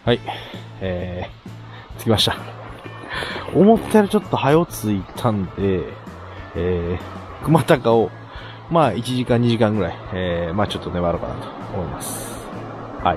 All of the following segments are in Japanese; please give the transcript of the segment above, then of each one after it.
はい、着きました。思ったよりちょっと早着いたんで、熊高を、まあ1時間2時間ぐらい、まあちょっと粘ろうかなと思います。はい。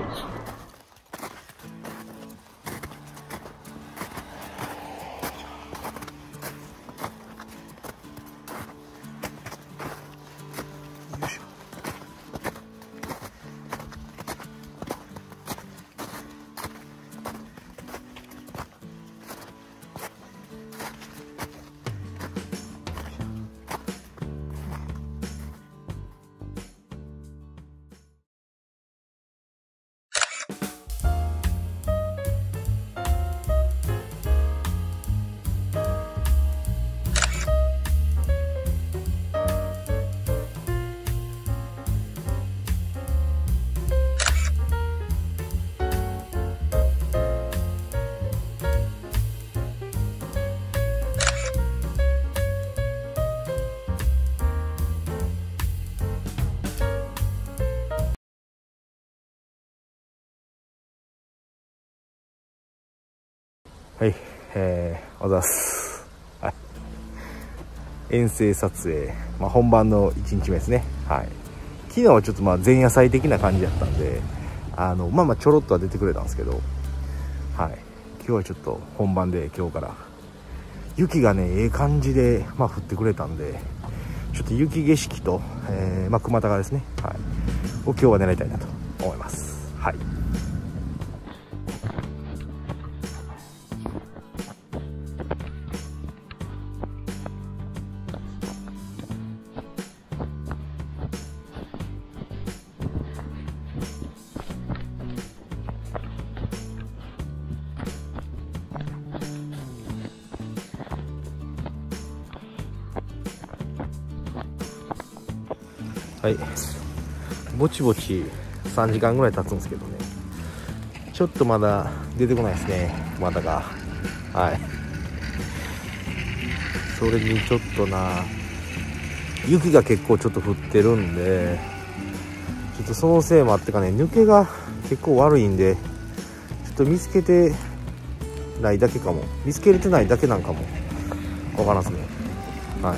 はい、おざす。はい。遠征撮影、まあ、本番の1日目ですね。はい。昨日はちょっとまあ前夜祭的な感じだったんで、まあまあちょろっとは出てくれたんですけど、はい。今日はちょっと本番で今日から、雪がね、ええ感じで、まあ降ってくれたんで、ちょっと雪景色と、まあ熊高ですね。はい。を今日は狙いたいなと思います。はい。はい、ぼちぼち3時間ぐらい経つんですけどね、ちょっとまだ出てこないですね、まだが。はい。それにちょっとな、雪が結構ちょっと降ってるんで、ちょっとそのせいもあってかね、抜けが結構悪いんで、ちょっと見つけてないだけかも、見つけれてないだけなんかもわからんすね。はい。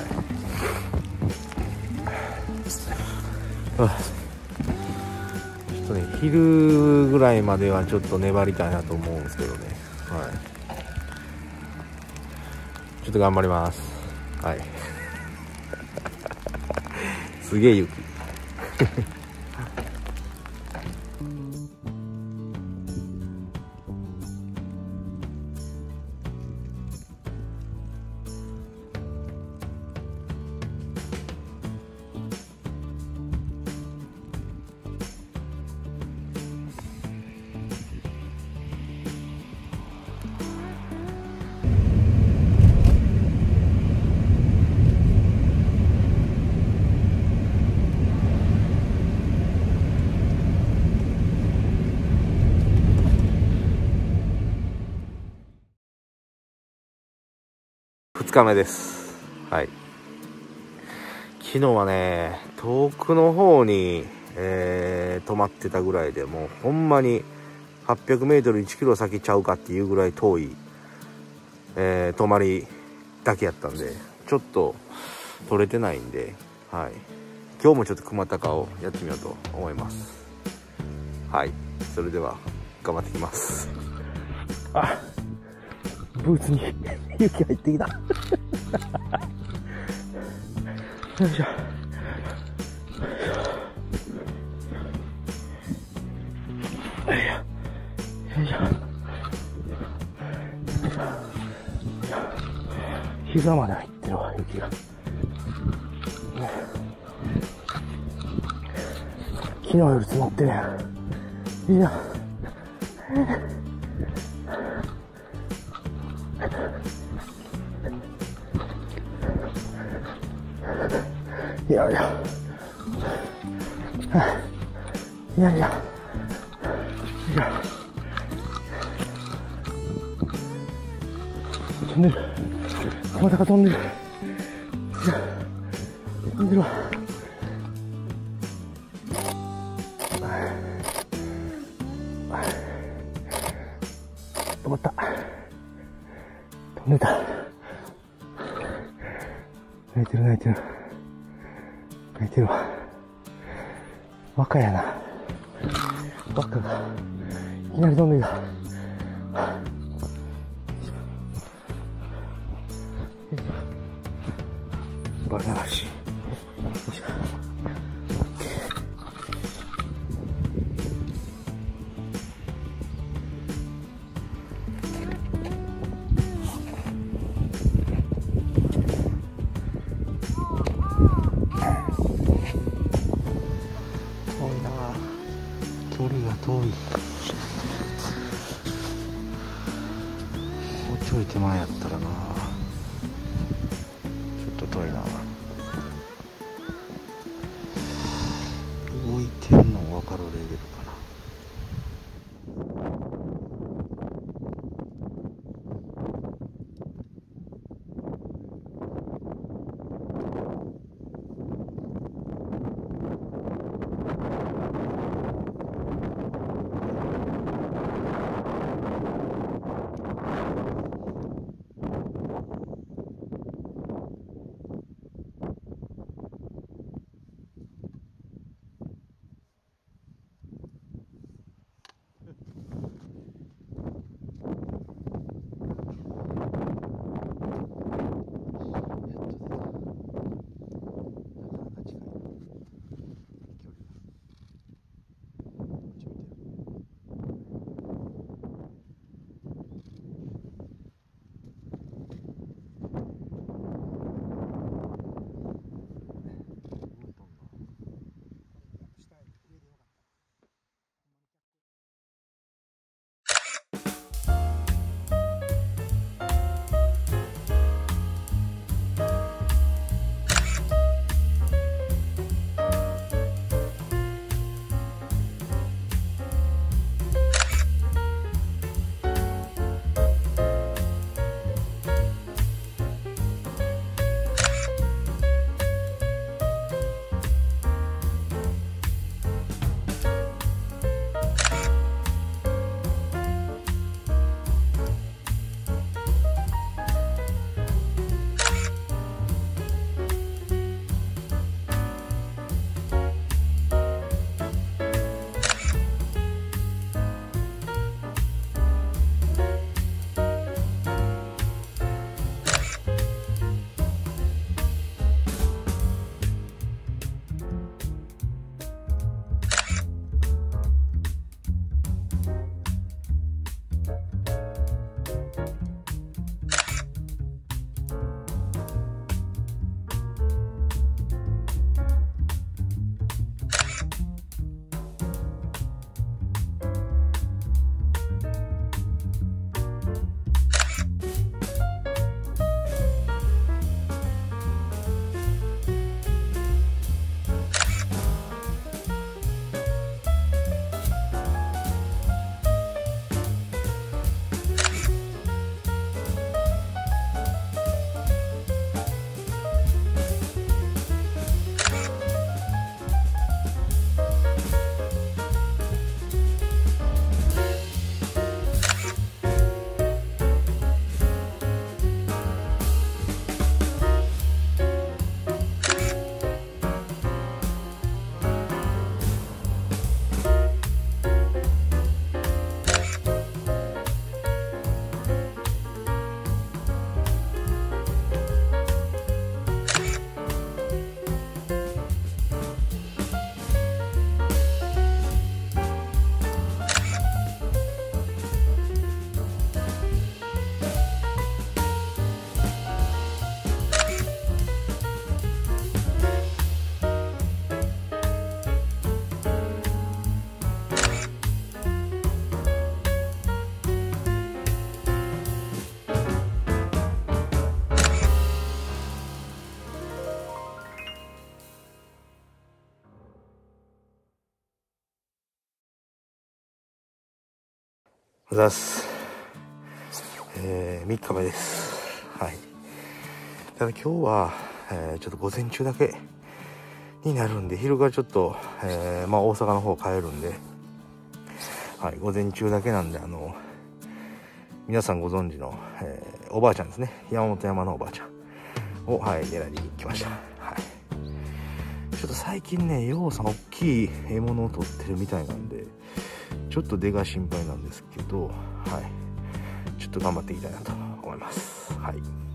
ちょっとね、昼ぐらいまではちょっと粘りたいなと思うんですけどね。はい。ちょっと頑張ります。はい。すげえ雪。2日目です。はい。昨日はね、遠くの方に、止まってたぐらいで、もうほんまに800メートル1キロ先ちゃうかっていうぐらい遠い、止まりだけやったんで、ちょっと取れてないんで、はい。今日もちょっと熊高をやってみようと思います。はい。それでは頑張ってきます。あ、ブーツに雪入ってきた。よいしょ。よいしょ。膝まで入ってるわ、雪が。昨日より積もってるやん。いや。いやいや。いやいや。いや。飛んでる。またか飛んでる。いや。飛んでるわ。 寝た。泣いてる泣いてる。泣いてるわ。若やな。若が、いきなり飛んでくる。バカらしい。距離が遠い。もうちょい手前やったらな。ちょっと遠いな。動いてんの分かるレベルかな。おざす。3日目です。はい。ただ今日は、ちょっと午前中だけになるんで、昼がちょっと、大阪の方帰るんで、はい、午前中だけなんで、皆さんご存知の、 おばあちゃんですね。山本山のおばあちゃんを、はい、狙いに来ました。はい。ちょっと最近ね、ようさん大きい獲物を取ってるみたいなんで、ちょっと出が心配なんですけど、はい。ちょっと頑張っていきたいなと思います。はい。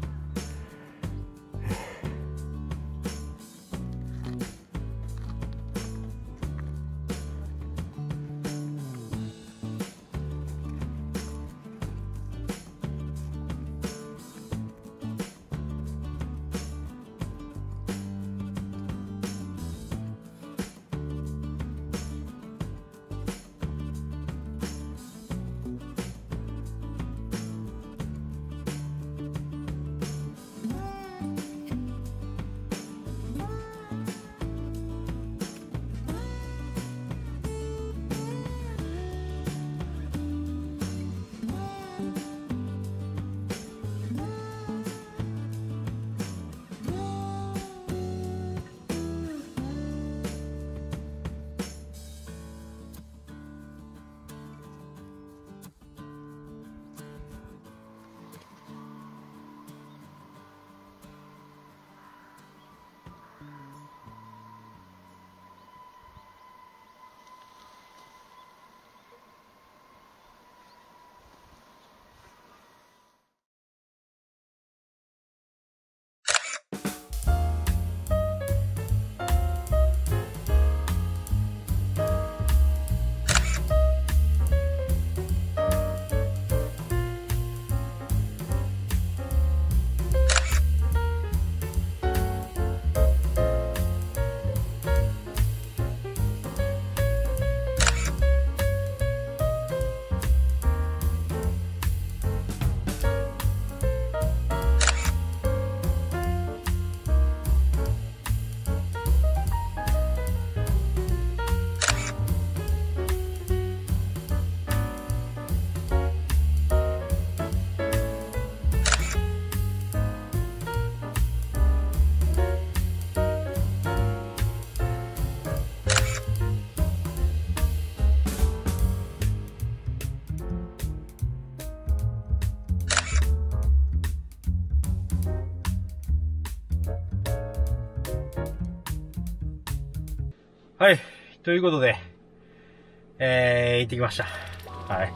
はい。ということで、行ってきました。はい。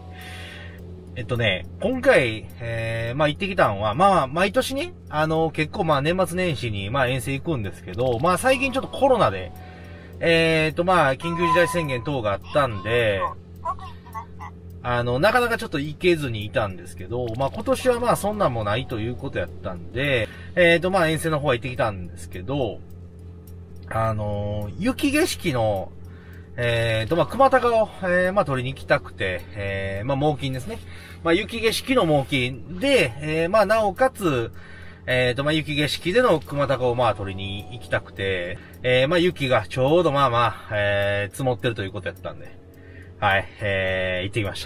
今回、行ってきたんは、毎年ね、結構年末年始に、遠征行くんですけど、最近ちょっとコロナで、緊急事態宣言等があったんで、なかなかちょっと行けずにいたんですけど、今年はそんなんもないということやったんで、遠征の方は行ってきたんですけど、雪景色の、熊高を、取りに行きたくて、猛禽ですね。雪景色の猛禽で、なおかつ、雪景色での熊高を取りに行きたくて、雪がちょうど積もってるということやったんで、はい、行ってきました。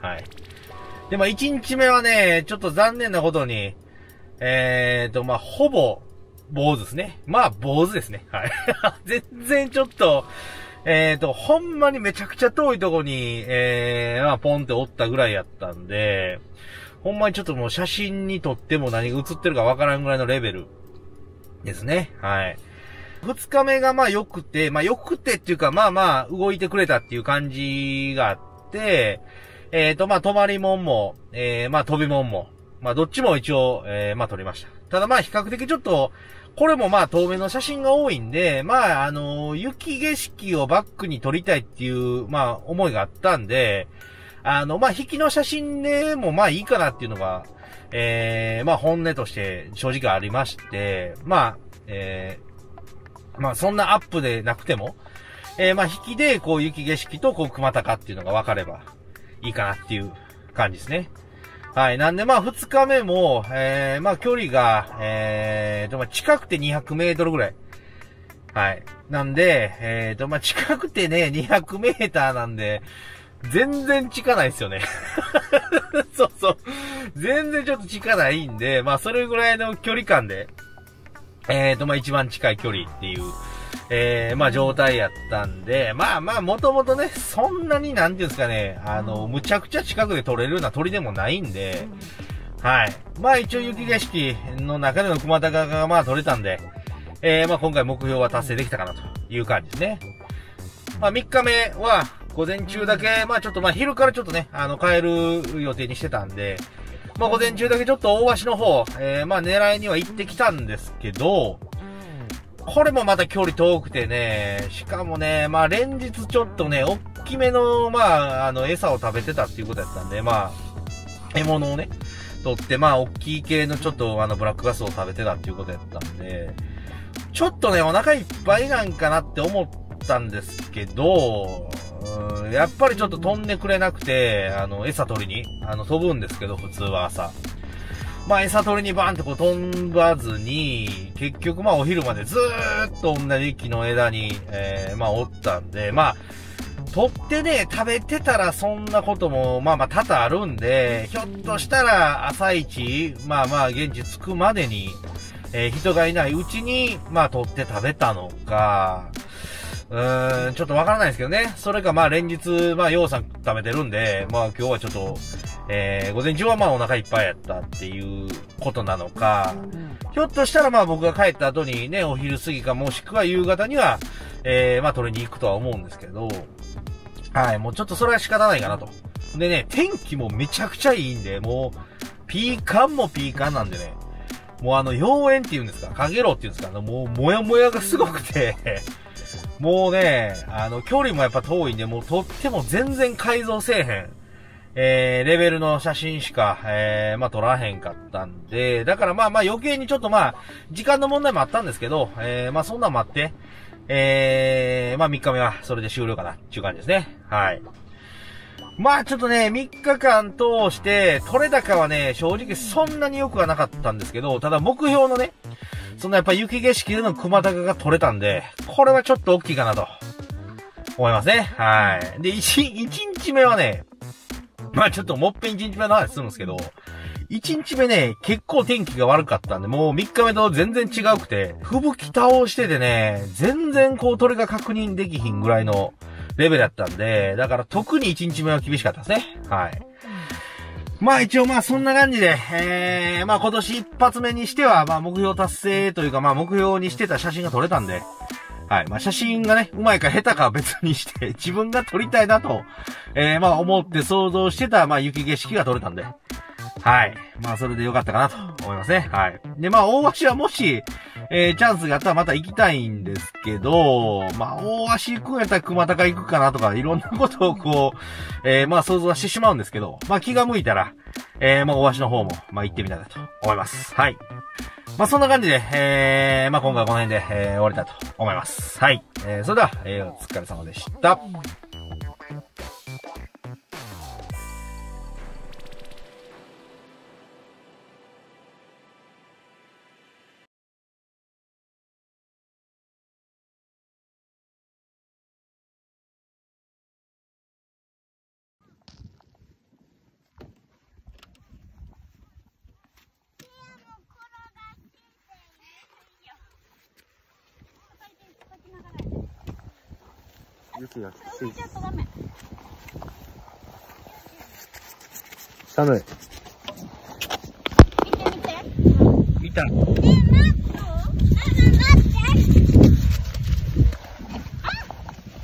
はい。で、1日目はね、ちょっと残念なことに、ほぼ、坊主ですね。坊主ですね。はい。全然ちょっと、ほんまにめちゃくちゃ遠いとこに、ポンっておったぐらいやったんで、ほんまにちょっともう写真に撮っても何が写ってるかわからんぐらいのレベルですね。はい。二日目が良くて、良くてっていうか、動いてくれたっていう感じがあって、泊まりもんも、飛びもんも、どっちも一応、撮りました。ただ比較的ちょっと、これも遠目の写真が多いんで、雪景色をバックに撮りたいっていう、思いがあったんで、引きの写真でもいいかなっていうのが、本音として正直ありまして、そんなアップでなくても、引きで雪景色と熊高っていうのが分かればいいかなっていう感じですね。はい。なんで二日目も、距離が、近くて200メートルぐらい。はい。なんで、近くてね、200メーターなんで、全然近ないですよね。そうそう。全然ちょっと近ないんで、それぐらいの距離感で、一番近い距離っていう、状態やったんで、もともとね、そんなになんていうんですかね、むちゃくちゃ近くで撮れるような鳥でもないんで、 はい。まあ一応雪景色の中での熊高がまあ取れたんで、まあ今回目標は達成できたかなという感じですね。まあ3日目は午前中だけ、まあちょっとまあ昼からちょっとね、帰る予定にしてたんで、まあ午前中だけちょっと大橋の方、まあ狙いには行ってきたんですけど、これもまた距離遠くてね、しかもね、まあ連日ちょっとね、大きめの、まあ餌を食べてたっていうことやったんで、まあ、獲物をね、取って、まあ大きい系のちょっとブラックガスを食べてたっていうことやったんで、ちょっとね、お腹いっぱいなんかなって思ったんですけど、やっぱりちょっと飛んでくれなくて、餌取りに、飛ぶんですけど、普通は朝。まあ、餌取りにバーンってこう飛ばずに、結局まあお昼までずーっと同じ木の枝に、まあおったんで、まあ、取ってね、食べてたらそんなことも、まあまあ多々あるんで、ひょっとしたら朝一、まあまあ現地着くまでに、人がいないうちに、まあ取って食べたのか、ちょっとわからないですけどね。それかまあ連日、まあようさん食べてるんで、まあ今日はちょっと、午前中はまあお腹いっぱいやったっていうことなのか、ひょっとしたらまあ僕が帰った後にね、お昼過ぎかもしくは夕方には、まあ取りに行くとは思うんですけど、はい、もうちょっとそれは仕方ないかなと。でね、天気もめちゃくちゃいいんで、もう、ピーカンもピーカンなんでね、もう妖艶っていうんですか、かげろうっていうんですか、もうもやもやがすごくて、もうね、距離もやっぱ遠いんで、もう撮っても全然改造せえへん。レベルの写真しか、まあ撮らへんかったんで、だからまあまあ余計にちょっとまあ、時間の問題もあったんですけど、まあそんなんもあって、まあ3日目はそれで終了かなっていう感じですね。はい。まあちょっとね、3日間通して、取れ高はね、正直そんなに良くはなかったんですけど、ただ目標のね、そのやっぱ雪景色での熊高が取れたんで、これはちょっと大きいかなと、思いますね。はい。で、1日目はね、まあちょっともっぺん1日目の話するんですけど、1日目ね、結構天気が悪かったんで、もう3日目と全然違うくて、吹雪倒しててね、全然こう鳥が確認できひんぐらいのレベルだったんで、だから特に1日目は厳しかったですね。はい。まあ一応まあそんな感じで、まあ今年一発目にしては、まあ目標達成というかまあ目標にしてた写真が撮れたんで、はい。まあ写真がね、うまいか下手かは別にして、自分が撮りたいなと、まあ思って想像してた、まあ雪景色が撮れたんで、はい。まあそれでよかったかなと思いますね。はい。で、まあ大橋はもし、チャンスがあったらまた行きたいんですけど、まあ大橋行くんやったら熊高行くかなとか、いろんなことをこう、まあ想像はしてしまうんですけど、まあ気が向いたら、まあ大橋の方も、まあ行ってみたいなと思います。はい。まあそんな感じで、まあ今回はこの辺で、終わりたいと思います。はい。それでは、お疲れ様でした。雪がきつい。寒い。見て見て。見た。待って。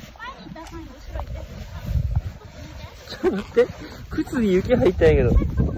ちょっと待って。靴に雪入ったんやけど。